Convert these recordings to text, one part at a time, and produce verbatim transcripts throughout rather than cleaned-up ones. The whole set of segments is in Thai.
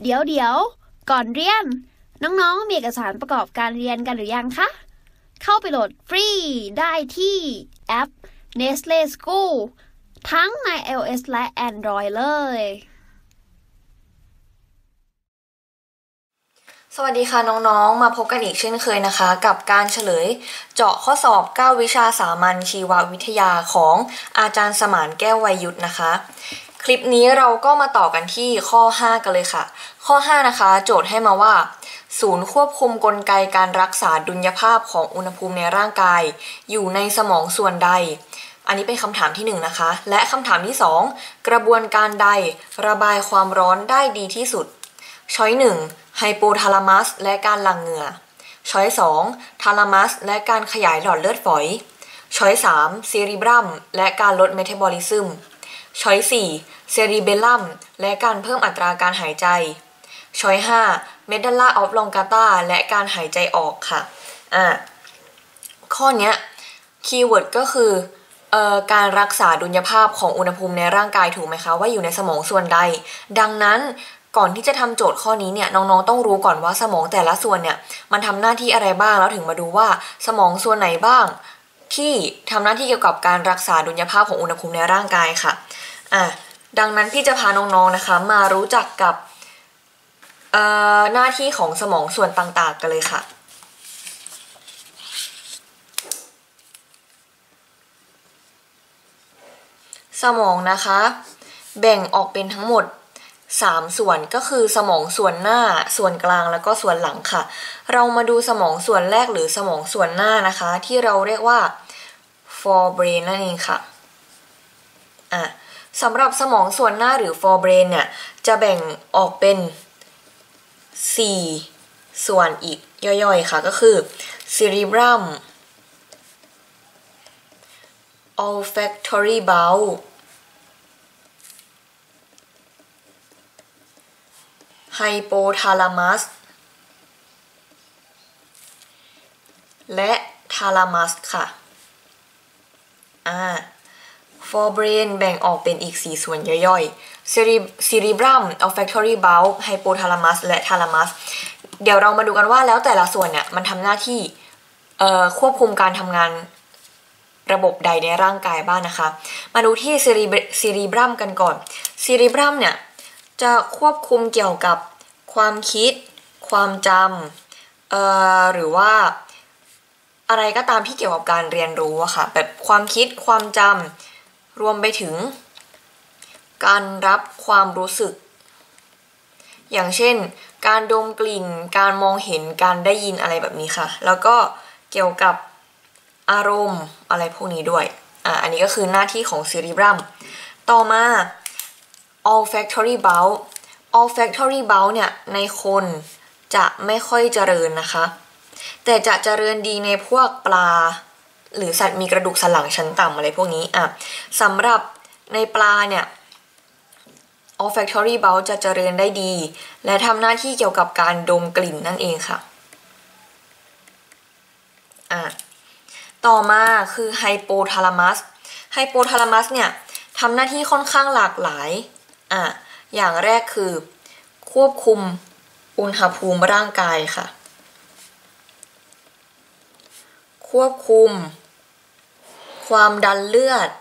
เดี๋ยวเดี๋ยวก่อนเรียนน้องๆมีเอกสารประกอบการเรียนกันหรือยังคะเข้าไปโหลดฟรีได้ที่แอป Nestle School ทั้งใน iOS และ Android เลยสวัสดีค่ะน้องๆมาพบกันอีกเช่นเคยนะคะกับการเฉลยเจาะข้อสอบเก้าวิชาสามัญชีววิทยาของอาจารย์สมานแก้ววัยยุทธนะคะคลิปนี้เราก็มาต่อกันที่ข้อห้ากันเลยค่ะข้อห้านะคะโจทย์ให้มาว่าศูนย์ควบคุมกลไกการรักษาดุลยภาพของอุณหภูมิในร่างกายอยู่ในสมองส่วนใดอันนี้เป็นคำถามที่หนึ่งนะคะและคำถามที่สองกระบวนการใดระบายความร้อนได้ดีที่สุดช้อยหนึ่งไฮโปทาลามัสและการหลั่งเหงื่อช้อยสองทาลามัสและการขยายหลอดเลือดฝอยช้อยสามเซริบรัมและการลดเมตาบอลิซึมช้อยสี่เซริเบลลัมและการเพิ่มอัตราการหายใจช้อยห้าเมดัลล่าออฟลองกาตาและการหายใจออกค่ะอ่าข้อเนี้ยคีย์เวิร์ดก็คือเอ่อการรักษาดุลยภาพของอุณหภูมิในร่างกายถูกไหมคะว่าอยู่ในสมองส่วนใดดังนั้นก่อนที่จะทำโจทย์ข้อนี้เนี่ยน้องๆต้องรู้ก่อนว่าสมองแต่ละส่วนเนี่ยมันทำหน้าที่อะไรบ้างแล้วถึงมาดูว่าสมองส่วนไหนบ้างที่ทำหน้าที่เกี่ยวกับการรักษาดุลยภาพของอุณหภูมิในร่างกายค่ะอ่ะดังนั้นพี่จะพาน้องๆนะคะมารู้จักกับเอ่อหน้าที่ของสมองส่วนต่างๆกันเลยค่ะสมองนะคะแบ่งออกเป็นทั้งหมดสามส่วนก็คือสมองส่วนหน้าส่วนกลางแล้วก็ส่วนหลังค่ะเรามาดูสมองส่วนแรกหรือสมองส่วนหน้านะคะที่เราเรียกว่า forebrain นั่นเองค่ะอ่ะสำหรับสมองส่วนหน้าหรือ forebrain เนี่ยจะแบ่งออกเป็นสี่ส่วนอีกย่อยๆค่ะก็คือ cerebrum olfactory bulb hypothalamus และ thalamus ค่ะอ่า forebrain แบ่งออกเป็นอีกสี่ส่วนย่อยๆ cerebrum olfactory bulb hypothalamus และ thalamus เดี๋ยวเรามาดูกันว่าแล้วแต่ละส่วนเนี่ยมันทำหน้าที่เอ่อควบคุมการทำงานระบบใดในร่างกายบ้างนะคะมาดูที่ cerebrum กันก่อน cerebrum เนี่ยจะควบคุมเกี่ยวกับความคิดความจำเอ่อหรือว่าอะไรก็ตามที่เกี่ยวกับการเรียนรู้อะค่ะแบบความคิดความจำรวมไปถึงการรับความรู้สึกอย่างเช่นการดมกลิ่นการมองเห็นการได้ยินอะไรแบบนี้ค่ะแล้วก็เกี่ยวกับอารมณ์อะไรพวกนี้ด้วยอ่าอันนี้ก็คือหน้าที่ของ cerebrum ต่อมา olfactory bulb olfactory bulb เนี่ยในคนจะไม่ค่อยเจริญนะคะแต่จะเจริญดีในพวกปลาหรือสัตว์มีกระดูกสันหลังชั้นต่ำอะไรพวกนี้อ่ะสำหรับในปลาเนี่ย olfactory bulb จะเจริญได้ดีและทำหน้าที่เกี่ยวกับการดมกลิ่นนั่นเองค่ะอ่ะต่อมาคือ hypothalamus hypothalamus เนี่ยทำหน้าที่ค่อนข้างหลากหลายอ่ะอย่างแรกคือควบคุมอุณหภูมิร่างกายค่ะควบคุมความดันเลือด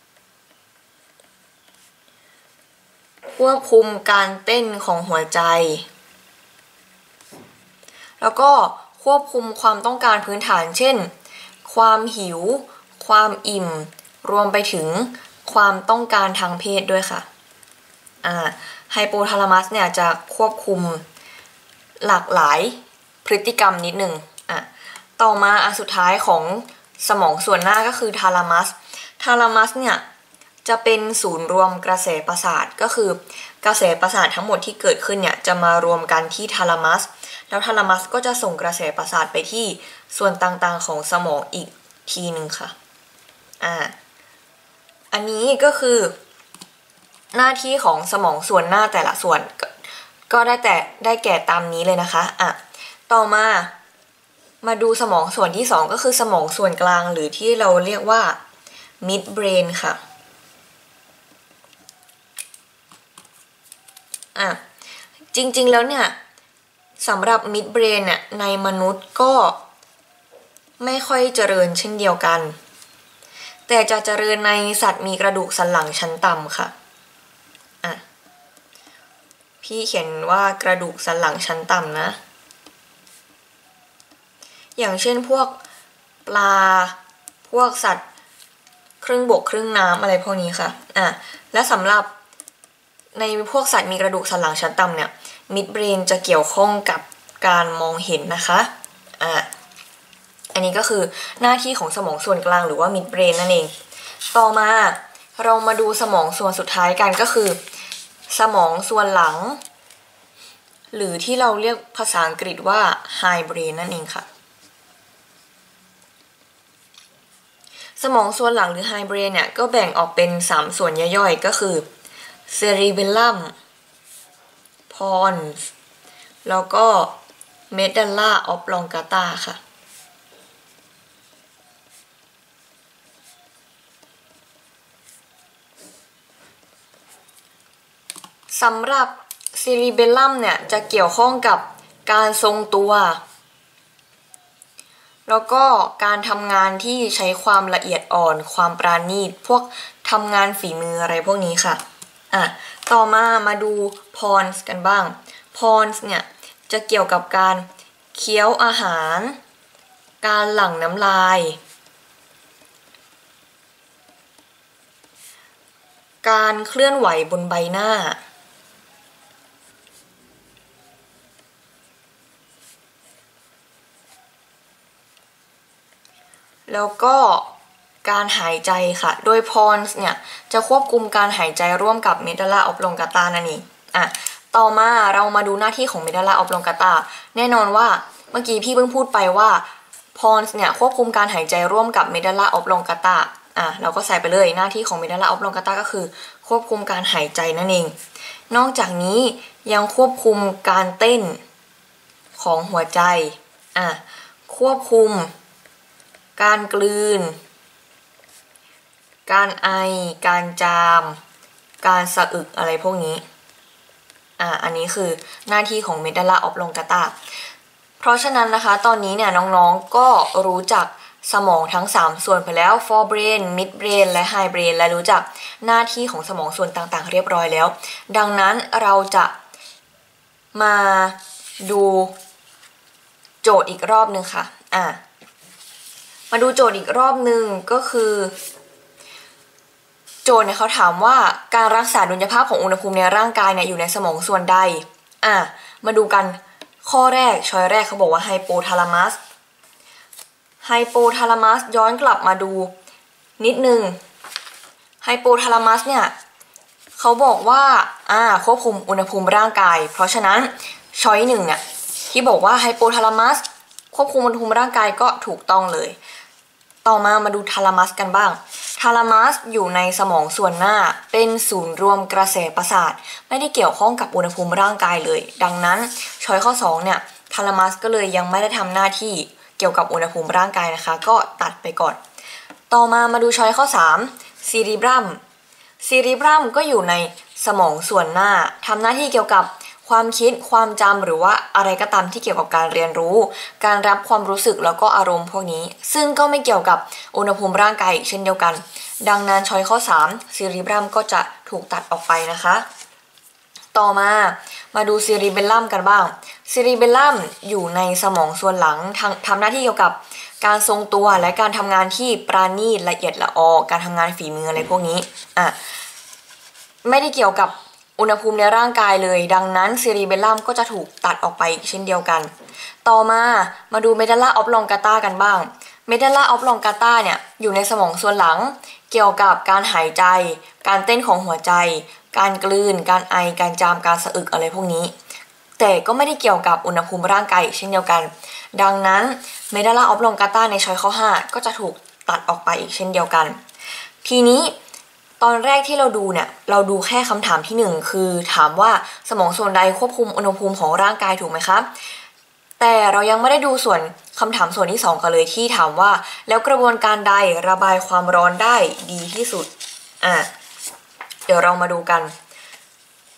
ควบคุมการเต้นของหัวใจแล้วก็ควบคุมความต้องการพื้นฐานเช่นความหิวความอิ่มรวมไปถึงความต้องการทางเพศด้วยค่ะอ่าไฮโปทาลามัสเนี่ยจะควบคุมหลากหลายพฤติกรรมนิดหนึ่งอ่ะต่อมาอันสุดท้ายของสมองส่วนหน้าก็คือทาลามัสทาลามัสเนี่ยจะเป็นศูนย์รวมกระแสประสาทก็คือกระแสประสาททั้งหมดที่เกิดขึ้นเนี่ยจะมารวมกันที่ทาลามัสแล้วทาลามัสก็จะส่งกระแสประสาทไปที่ส่วนต่างๆของสมองอีกทีนึงค่ะอ่าอันนี้ก็คือหน้าที่ของสมองส่วนหน้าแต่ละส่วนก็ได้แต่ได้แก่ตามนี้เลยนะคะอ่ะต่อมามาดูสมองส่วนที่สองก็คือสมองส่วนกลางหรือที่เราเรียกว่า mid brain ค่ะอ่ะจริงๆแล้วเนี่ยสำหรับ mid brain เนี่ยในมนุษย์ก็ไม่ค่อยเจริญเช่นเดียวกันแต่จะเจริญในสัตว์มีกระดูกสันหลังชั้นต่ำค่ะอ่ะพี่เขียนว่ากระดูกสันหลังชั้นต่ำนะอย่างเช่นพวกปลาพวกสัตว์ครึ่งบกครึ่งน้ำอะไรพวกนี้ค่ะอ่ะและสำหรับในพวกสัตว์มีกระดูกสันหลังชั้นต่ำเนี่ย mid brain จะเกี่ยวข้องกับการมองเห็นนะคะอ่ะอันนี้ก็คือหน้าที่ของสมองส่วนกลางหรือว่า mid brain นั่นเองต่อมาเรามาดูสมองส่วนสุดท้ายกันก็คือสมองส่วนหลังหรือที่เราเรียกภาษาอังกฤษว่า high brain นั่นเองค่ะสมองส่วนหลังหรือ high brain เนี่ยก็แบ่งออกเป็นสามส่วนย่อยๆก็คือ cerebellum pons แล้วก็ medulla oblongata ค่ะสำหรับ cerebellum เนี่ยจะเกี่ยวข้องกับการทรงตัวแล้วก็การทำงานที่ใช้ความละเอียดอ่อนความปราณีตพวกทำงานฝีมืออะไรพวกนี้ค่ะอ่ะต่อมามาดู pons กันบ้าง pons เนี่ยจะเกี่ยวกับการเคี้ยวอาหารการหลั่งน้ำลายการเคลื่อนไหวบนใบหน้าแล้วก็การหายใจค่ะโดย pons เนี่ยจะควบคุมการหายใจร่วมกับ medulla oblongata นั่นเองอ่ะต่อมาเรามาดูหน้าที่ของ medulla oblongata แน่นอนว่าเมื่อกี้พี่เพิ่งพูดไปว่า pons เนี่ยควบคุมการหายใจร่วมกับ medulla oblongata อ่ะเราก็ใส่ไปเลยหน้าที่ของ medulla oblongata ก็คือควบคุมการหายใจนั่นเองนอกจากนี้ยังควบคุมการเต้นของหัวใจอ่ะควบคุมการกลืนการไอการจามการสะอึกอะไรพวกนี้อ่าอันนี้คือหน้าที่ของ medulla oblongata เพราะฉะนั้นนะคะตอนนี้เนี่ยน้องๆก็รู้จักสมองทั้งสามส่วนไปแล้ว forebrain mid brain และ high brain และรู้จักหน้าที่ของสมองส่วนต่างๆเรียบร้อยแล้วดังนั้นเราจะมาดูโจทย์อีกรอบนึงค่ะอ่ามาดูโจทย์อีกรอบนึงก็คือโจทย์เนี่ยเขาถามว่าการรักษาดุลยภาพของอุณหภูมิในร่างกายเนี่ยอยู่ในสมองส่วนใดอ่ะมาดูกันข้อแรกช้อยแรกเขาบอกว่าไฮโปทาลามัสไฮโปทาลามัสย้อนกลับมาดูนิดนึงไฮโปทาลามัสเนี่ยเขาบอกว่าอ่าควบคุมอุณหภูมิร่างกายเพราะฉะนั้นช้อยหนึ่งเนี่ยที่บอกว่าไฮโปทาลามัสควบคุมอุณหภูมิร่างกายก็ถูกต้องเลยต่อมามาดูทาลามัสกันบ้างทาลามัสอยู่ในสมองส่วนหน้าเป็นศูนย์รวมกระแสประสาทไม่ได้เกี่ยวข้องกับอุณหภูมิร่างกายเลยดังนั้นช้อยข้อสองเนี่ยทาลามัสก็เลยยังไม่ได้ทำหน้าที่เกี่ยวกับอุณหภูมิร่างกายนะคะก็ตัดไปก่อนต่อมามาดูช้อยข้อสามซีรีบรัมซีรีบรัมก็อยู่ในสมองส่วนหน้าทำหน้าที่เกี่ยวกับความคิดความจำหรือว่าอะไรก็ตามที่เกี่ยวกับการเรียนรู้การรับความรู้สึกแล้วก็อารมณ์พวกนี้ซึ่งก็ไม่เกี่ยวกับอุณหภูมิร่างกายเช่นเดียวกันดังนั้นช้อยข้อสามซีรีบรัมก็จะถูกตัดออกไปนะคะต่อมามาดูซีรีเบลลัมกันบ้างซีรีเบลลัมอยู่ในสมองส่วนหลังทำหน้าที่เกี่ยวกับการทรงตัวและการทำงานที่ปราณีตละเอียดละออการทำงานฝีมืออะไรพวกนี้อ่ะไม่ได้เกี่ยวกับอุณหภูมิในร่างกายเลยดังนั้นซีรีเบลลัมก็จะถูกตัดออกไปเช่นเดียวกันต่อมามาดูเมดัลล่าออฟลองกาตากันบ้างเมดัลล่าออฟลองกาตาเนี่ยอยู่ในสมองส่วนหลังเกี่ยวกับการหายใจการเต้นของหัวใจการกลืนการไอการจามการสะอึกอะไรพวกนี้แต่ก็ไม่ได้เกี่ยวกับอุณหภูมิร่างกายเช่นเดียวกันดังนั้นเมดัลล่าออฟลองกาตาในช้อยข้อห้าก็จะถูกตัดออกไปอีกเช่นเดียวกันทีนี้ตอนแรกที่เราดูเนี่ยเราดูแค่คำถามที่หนึ่งคือถามว่าสมองส่วนใดควบคุมอุณหภูมิของร่างกายถูกไหมครับแต่เรายังไม่ได้ดูส่วนคำถามส่วนที่สองกันเลยที่ถามว่าแล้วกระบวนการใดระบายความร้อนได้ดีที่สุดอ่ะเดี๋ยวเรามาดูกัน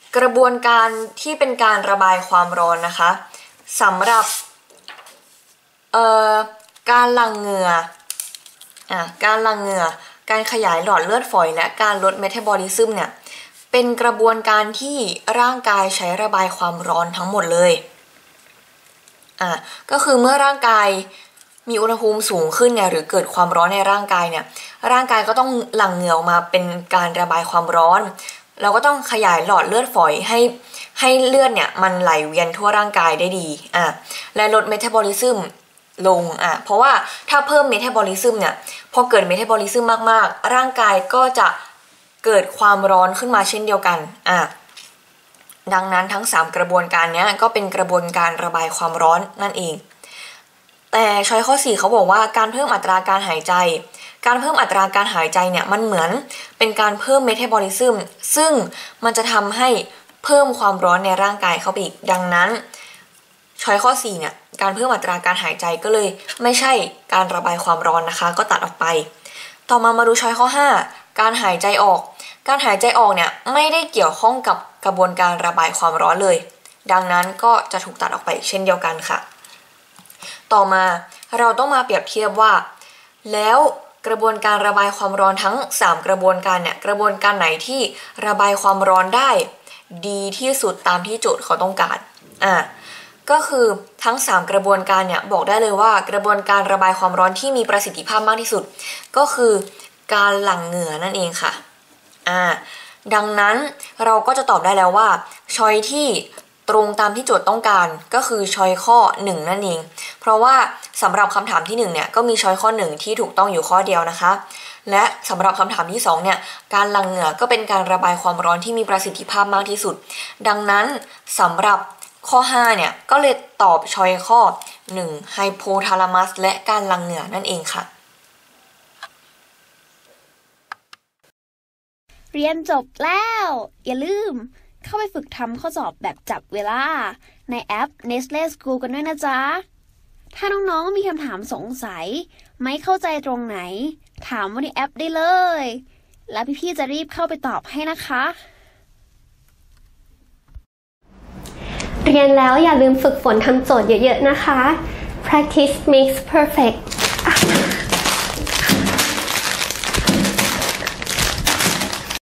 กระบวนการที่เป็นการระบายความร้อนนะคะสำหรับเอ่อการหลั่งเหงื่ออ่ะการหลั่งเหงื่อการขยายหลอดเลือดฝอยและการลดเมตาบอลิซึมเนี่ยเป็นกระบวนการที่ร่างกายใช้ระบายความร้อนทั้งหมดเลยอ่ะก็คือเมื่อร่างกายมีอุณหภูมิสูงขึ้นเนี่ยหรือเกิดความร้อนในร่างกายเนี่ยร่างกายก็ต้องหลั่งเหงื่อออกมาเป็นการระบายความร้อนเราก็ต้องขยายหลอดเลือดฝอยให้ให้เลือดเนี่ยมันไหลเวียนทั่วร่างกายได้ดีอ่ะและลดเมตาบอลิซึมลงอ่ะเพราะว่าถ้าเพิ่มเมตาบอลิซึมเนี่ยพอเกิดเมตาบอลิซึมมากๆร่างกายก็จะเกิดความร้อนขึ้นมาเช่นเดียวกันอ่ะดังนั้นทั้งสามกระบวนการนี้ก็เป็นกระบวนการระบายความร้อนนั่นเองแต่ช้อยข้อสี่เขาบอกว่าการเพิ่มอัตราการหายใจการเพิ่มอัตราการหายใจเนี่ยมันเหมือนเป็นการเพิ่มเมตาบอลิซึมซึ่งมันจะทำให้เพิ่มความร้อนในร่างกายเข้าไปอีกดังนั้นช้อยข้อสี่เนี่ยการเพิ่มอัตราการหายใจก็เลยไม่ใช่การระบายความร้อนนะคะก็ตัดออกไปต่อมามาดูช้อยข้อห้าการหายใจออกการหายใจออกเนี่ยไม่ได้เกี่ยวข้องกับกระบวนการระบายความร้อนเลยดังนั้นก็จะถูกตัดออกไปเช่นเดียวกันค่ะต่อมาเราต้องมาเปรียบเทียบว่าแล้วกระบวนการระบายความร้อนทั้งสามกระบวนการเนี่ยกระบวนการไหนที่ระบายความร้อนได้ดีที่สุดตามที่โจทย์เขาต้องการอ่ะก็คือทั้งสามกระบวนการเนี่ยบอกได้เลยว่ากระบวนการระบายความร้อนที่มีประสิทธิภาพมากที่สุดก็คือการหลั่งเหงื่อนั่นเองค่ะอ่าดังนั้นเราก็จะตอบได้แล้วว่าช้อยที่ตรงตามที่โจทย์ต้องการก็คือช้อยข้อหนึ่งนั่นเองเพราะว่าสำหรับคำถามที่หนึ่งเนี่ยก็มีช้อยข้อหนึ่งที่ถูกต้องอยู่ข้อเดียวนะคะและสำหรับคำถามที่สองเนี่ยการหลั่งเหงื่อก็เป็นการระบายความร้อนที่มีประสิทธิภาพมากที่สุดดังนั้นสำหรับข้อห้าเนี่ยก็เลยตอบช้อยข้อหนึ่งไฮโพทาลามัสและการหลั่งเหงื่อนั่นเองค่ะเรียนจบแล้วอย่าลืมเข้าไปฝึกทำข้อสอบแบบจับเวลาในแอป Nestle School กันด้วยนะจ๊ะถ้าน้องๆมีคำถามสงสัยไม่เข้าใจตรงไหนถามว่าในแอปได้เลยแล้วพี่ๆจะรีบเข้าไปตอบให้นะคะเรียนแล้วอย่าลืมฝึกฝนทำโจทย์เยอะๆนะคะ Practice makes perfect